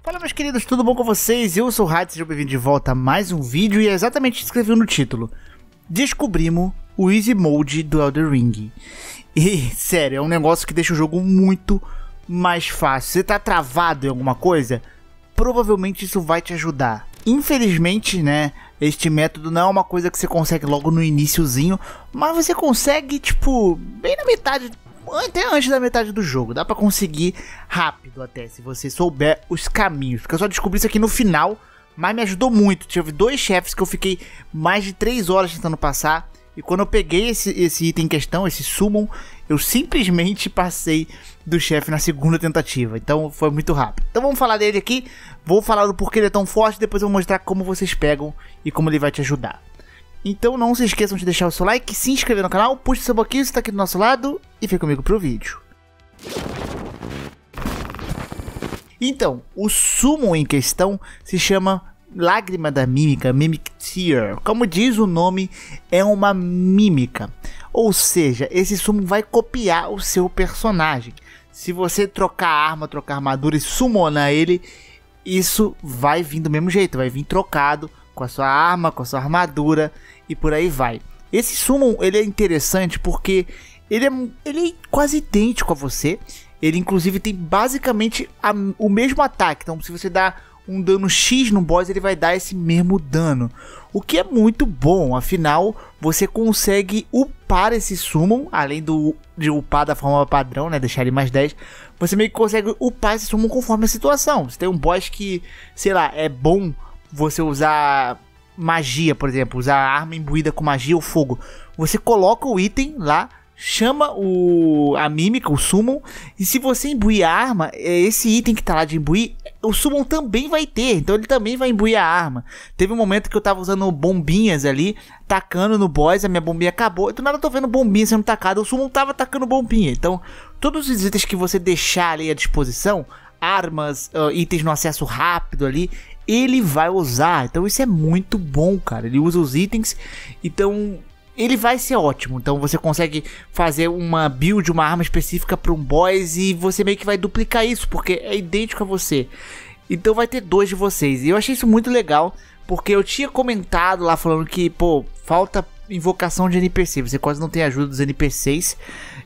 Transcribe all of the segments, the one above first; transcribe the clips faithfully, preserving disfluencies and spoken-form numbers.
Fala, meus queridos, tudo bom com vocês? Eu sou o Hades, sejam bem-vindos de volta a mais um vídeo e é exatamente o que escrevi no título. Descobrimos o Easy Mode do Elden Ring. E, sério, é um negócio que deixa o jogo muito mais fácil. Você tá travado em alguma coisa? Provavelmente isso vai te ajudar. Infelizmente, né, este método não é uma coisa que você consegue logo no iniciozinho, mas você consegue, tipo, bem na metade, até antes da metade do jogo. Dá pra conseguir rápido até, se você souber os caminhos. Porque eu só descobri isso aqui no final, mas me ajudou muito. Tive dois chefes que eu fiquei mais de três horas tentando passar. E quando eu peguei esse, esse item em questão, esse summon, eu simplesmente passei do chefe na segunda tentativa. Então foi muito rápido. Então vamos falar dele aqui. Vou falar do porquê ele é tão forte. Depois eu vou mostrar como vocês pegam e como ele vai te ajudar. Então não se esqueçam de deixar o seu like, se inscrever no canal, puxa o seu boquinho se está aqui do nosso lado e fica comigo pro vídeo. Então, o summon em questão se chama Lágrima da Mímica, Mimic Tear. Como diz o nome, é uma mímica. Ou seja, esse summon vai copiar o seu personagem. Se você trocar arma, trocar armadura e summonar ele, isso vai vir do mesmo jeito, vai vir trocado com a sua arma, com a sua armadura e por aí vai. Esse summon, ele é interessante porque ele é, ele é quase idêntico a você. Ele inclusive tem basicamente a, o mesmo ataque. Então se você dá um dano X no boss, ele vai dar esse mesmo dano. O que é muito bom, afinal você consegue upar esse summon, além do, de upar da forma padrão, né, deixar ele mais dez. Você meio que consegue upar esse summon conforme a situação. Se tem um boss que, sei lá, é bom você usar magia, por exemplo, usar arma imbuída com magia ou fogo, você coloca o item lá, chama o, a mímica, o summon, e se você imbuir a arma, esse item que tá lá de imbuir, o summon também vai ter, então ele também vai imbuir a arma. Teve um momento que eu tava usando bombinhas ali, tacando no boss, a minha bombinha acabou, do nada eu tô vendo bombinha sendo tacada, o summon tava tacando bombinha. Então todos os itens que você deixar ali à disposição, armas, uh, itens no acesso rápido ali, ele vai usar. Então isso é muito bom, cara. Ele usa os itens, então ele vai ser ótimo. Então você consegue fazer uma build, uma arma específica para um boss e você meio que vai duplicar isso, porque é idêntico a você. Então vai ter dois de vocês. E eu achei isso muito legal, porque eu tinha comentado lá falando que, pô, falta invocação de N P C, você quase não tem ajuda dos N P Cs.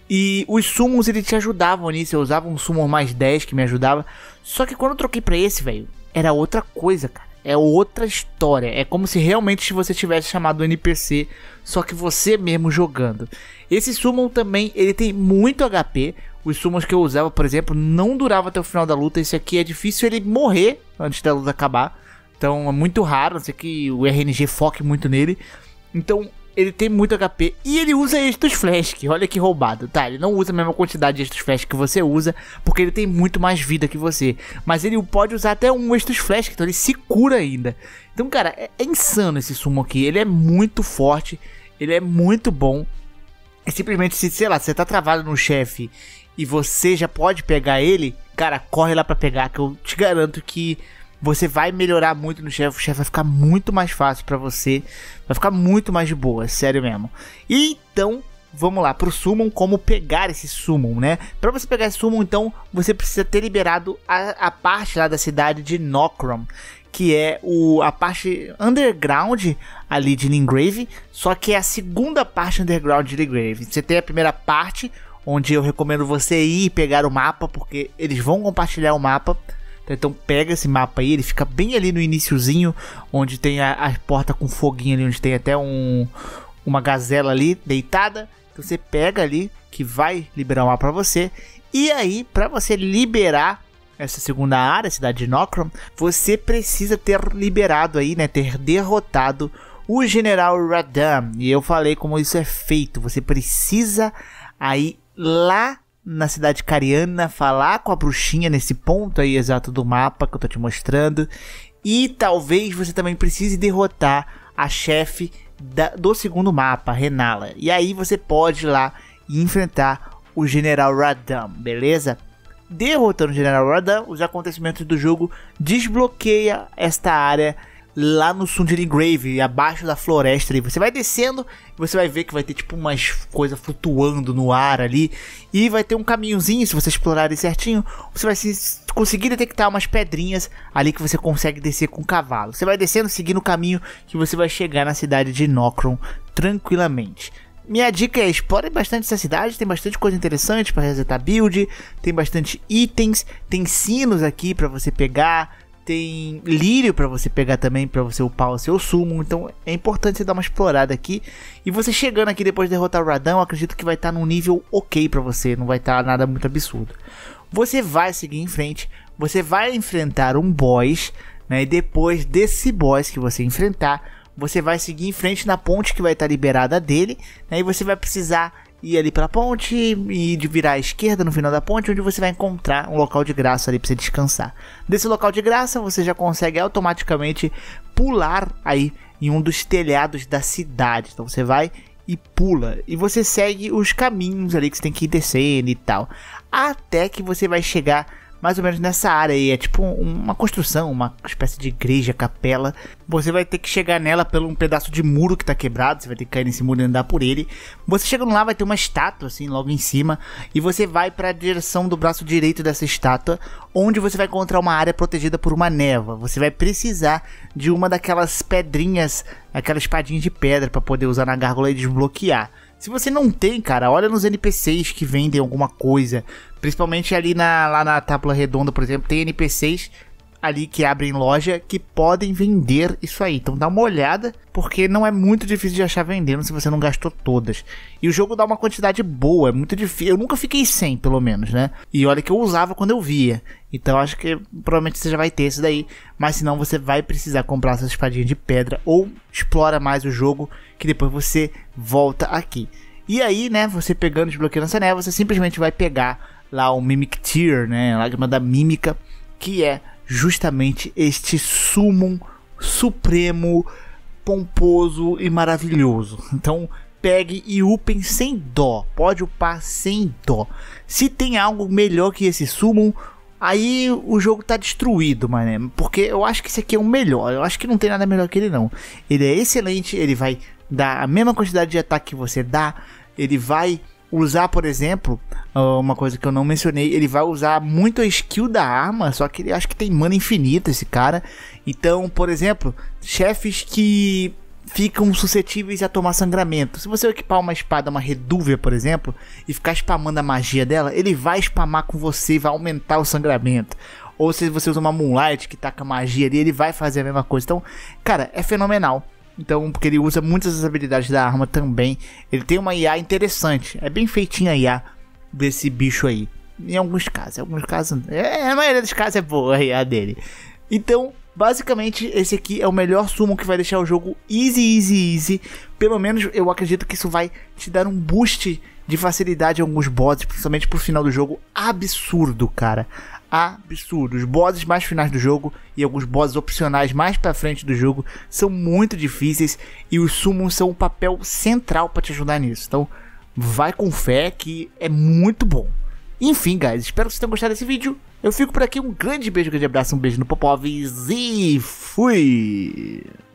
E os summons, eles te ajudavam nisso. Eu usava um summon mais dez que me ajudava. Só que quando eu troquei pra esse, velho, era outra coisa, cara. É outra história. É como se realmente você tivesse chamado o N P C, só que você mesmo jogando. Esse summon também, ele tem muito H P. Os summons que eu usava, por exemplo, não durava até o final da luta. Esse aqui é difícil ele morrer antes da luta acabar. Então é muito raro, não sei que o R N G foque muito nele. Então ele tem muito H P e ele usa Estus Flask, olha que roubado, tá? Ele não usa a mesma quantidade de Estus Flask que você usa, porque ele tem muito mais vida que você. Mas ele pode usar até um Estus Flask, então ele se cura ainda. Então, cara, é, é insano esse summon aqui, ele é muito forte, ele é muito bom. É simplesmente, se, sei lá, você tá travado no chefe e você já pode pegar ele, cara, corre lá pra pegar, que eu te garanto que você vai melhorar muito no chefe, o chefe vai ficar muito mais fácil pra você, vai ficar muito mais de boa, sério mesmo. Então, vamos lá pro summon, como pegar esse summon, né? Pra você pegar esse summon, então, você precisa ter liberado a, a parte lá da cidade de Nokron, que é o, a parte underground ali de Limgrave, só que é a segunda parte underground de Limgrave. Você tem a primeira parte, onde eu recomendo você ir pegar o mapa, porque eles vão compartilhar o mapa. Então pega esse mapa aí, ele fica bem ali no iniciozinho, onde tem a, a porta com foguinho ali, onde tem até um, uma gazela ali deitada. Então você pega ali, que vai liberar o mapa pra você. E aí, pra você liberar essa segunda área, a cidade de Nokron, você precisa ter liberado aí, né, ter derrotado o General Radahn. E eu falei como isso é feito, você precisa aí lá na cidade Cariana, falar com a bruxinha nesse ponto aí exato do mapa que eu tô te mostrando. E talvez você também precise derrotar a chefe da, do segundo mapa, Renala. E aí você pode ir lá e enfrentar o General Radahn, beleza? Derrotando o General Radahn, os acontecimentos do jogo desbloqueia esta área lá no Sundering Grave, abaixo da floresta ali. Você vai descendo e você vai ver que vai ter tipo umas coisas flutuando no ar ali. E vai ter um caminhozinho, se você explorar ele certinho, você vai se, conseguir detectar umas pedrinhas ali que você consegue descer com o cavalo. Você vai descendo, seguindo o caminho que você vai chegar na cidade de Nokron tranquilamente. Minha dica é: explore bastante essa cidade, tem bastante coisa interessante para resetar build, tem bastante itens, tem sinos aqui para você pegar, tem lírio para você pegar também, para você upar o seu sumo. Então é importante você dar uma explorada aqui. E você chegando aqui depois de derrotar o Radahn, eu acredito que vai estar num nível ok para você, não vai estar nada muito absurdo. Você vai seguir em frente, você vai enfrentar um boss, né, e depois desse boss que você enfrentar, você vai seguir em frente na ponte que vai estar liberada dele, né, e você vai precisar ir ali pela ponte e de virar à esquerda no final da ponte, onde você vai encontrar um local de graça ali para você descansar. Desse local de graça você já consegue automaticamente pular aí em um dos telhados da cidade. Então você vai e pula, e você segue os caminhos ali que você tem que ir descendo e tal, até que você vai chegar mais ou menos nessa área aí. É tipo uma construção, uma espécie de igreja, capela. Você vai ter que chegar nela por um pedaço de muro que tá quebrado. Você vai ter que cair nesse muro e andar por ele. Você chegando lá, vai ter uma estátua assim logo em cima, e você vai para a direção do braço direito dessa estátua, onde você vai encontrar uma área protegida por uma névoa. Você vai precisar de uma daquelas pedrinhas, aquela espadinha de pedra, para poder usar na gárgula e desbloquear. Se você não tem, cara, olha nos N P Cs que vendem alguma coisa. Principalmente ali na, lá na Tábua Redonda, por exemplo, tem N P Cs ali que abrem loja que podem vender isso aí. Então dá uma olhada, porque não é muito difícil de achar vendendo se você não gastou todas. E o jogo dá uma quantidade boa, é muito difícil. Eu nunca fiquei sem, pelo menos, né? E olha que eu usava quando eu via. Então acho que provavelmente você já vai ter esse daí. Mas senão você vai precisar comprar essa espadinha de pedra, ou explora mais o jogo, que depois você volta aqui. E aí, né, você pegando e desbloqueando essa névoa, você simplesmente vai pegar lá o Mimic Tear, né, a lágrima da mímica, que é justamente este summon supremo, pomposo e maravilhoso. Então pegue e upem sem dó, pode upar sem dó. Se tem algo melhor que esse summon, aí o jogo tá destruído, mano, porque eu acho que esse aqui é o melhor. Eu acho que não tem nada melhor que ele não. Ele é excelente, ele vai dar a mesma quantidade de ataque que você dá, ele vai usar, por exemplo, uma coisa que eu não mencionei, ele vai usar muito a skill da arma, só que ele acho que tem mana infinita esse cara. Então, por exemplo, chefes que ficam suscetíveis a tomar sangramento. Se você equipar uma espada, uma redúvia, por exemplo, e ficar spamando a magia dela, ele vai spamar com você e vai aumentar o sangramento. Ou se você usa uma Moonlight que taca magia ali, ele vai fazer a mesma coisa. Então, cara, é fenomenal. Então, porque ele usa muitas das habilidades da arma também. Ele tem uma I A interessante. É bem feitinha a I A desse bicho aí. Em alguns casos. Em alguns casos. É, a maioria dos casos é boa a I A dele. Então, basicamente, esse aqui é o melhor summon que vai deixar o jogo easy, easy, easy. Pelo menos eu acredito que isso vai te dar um boost de facilidade em alguns bosses, principalmente pro final do jogo. Absurdo, cara. Absurdo. Os bosses mais finais do jogo e alguns bosses opcionais mais pra frente do jogo são muito difíceis, e os summons são um papel central pra te ajudar nisso. Então vai com fé que é muito bom. Enfim, guys, espero que vocês tenham gostado desse vídeo. Eu fico por aqui, um grande beijo, um grande abraço, um beijo no Popovs e fui!